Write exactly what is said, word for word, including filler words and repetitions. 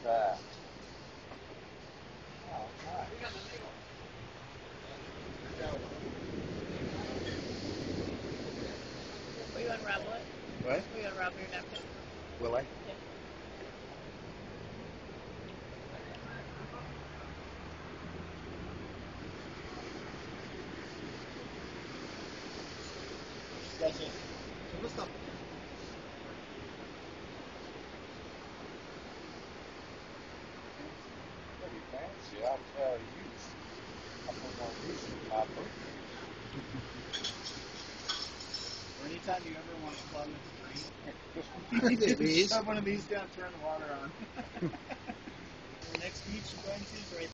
that. Oh, nice. Will you unravel it? What? Will you unravel your napkin? Will I? Yeah. Pretty fancy, I'll tell you. I put one of these in my book. Anytime you ever want to plug with a drink, shove one of these down, turn the water on. The next beach you're going to is right